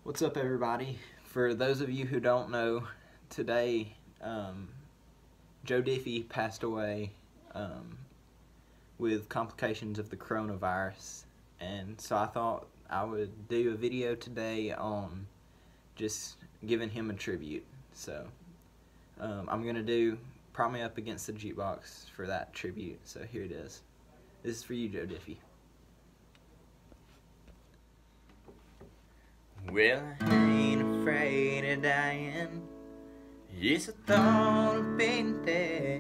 What's up, everybody? For those of you who don't know, today Joe Diffie passed away with complications of the coronavirus, and so I thought I would do a video today on just giving him a tribute. So I'm gonna do "Prop Me Up Against the Jukebox" for that tribute. So here it is. This is for you, Joe Diffie. Well, I ain't afraid of dying. Yes, I thought of being dead.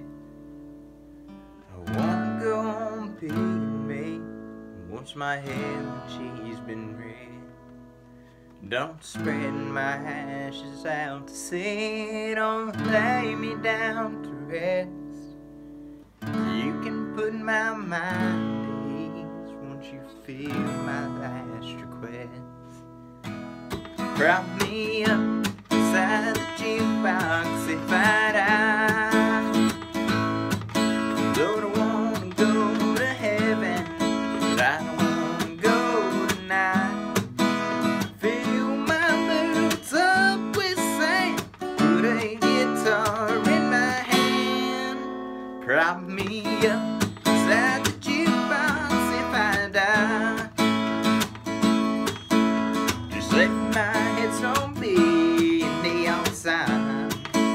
I wanna go on being me, wash my hair when she's been red. Don't spread my ashes out to sea. Don't lay me down to rest. You can put my mind at ease once you feel my last request. Prop me up inside the jukebox if I die. Lord, I wanna go to heaven, but I don't wanna go tonight. Fill my boots up with sand, put a guitar in my hand. Prop me up inside the jukebox if I die. Just let my headstone be a neon sign.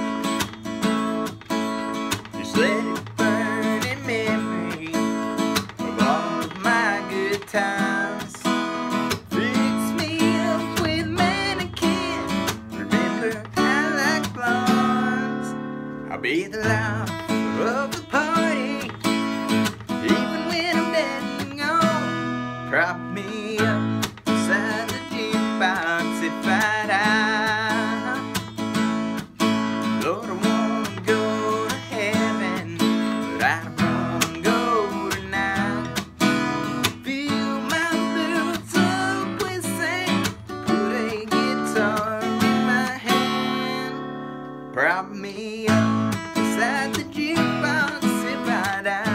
Just let it burn in memory of all of my good times. Fix me up with mannequin. Remember, I like blondes. I'll be the life of the party, even when I'm dead and gone. Prop me up inside the jukebox if I die. Lord, I wanna go to heaven, but I don't wanna go tonight. Fill my boots up with sand, put a guitar in my hand. Prop me up inside the jukebox if I die.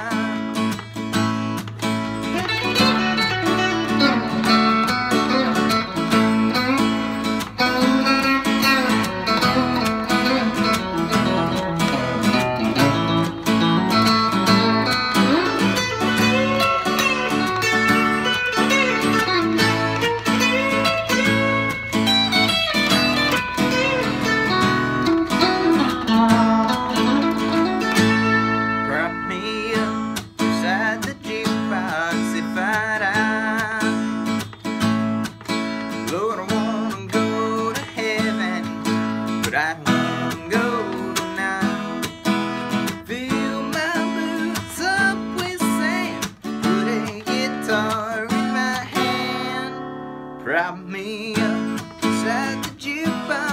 Prop me up inside the jukebox if I die. Lord, I wanna go to heaven, but I don't wanna go tonight. Fill my boots up with sand, put a guitar in my hand. Prop me up inside the jukebox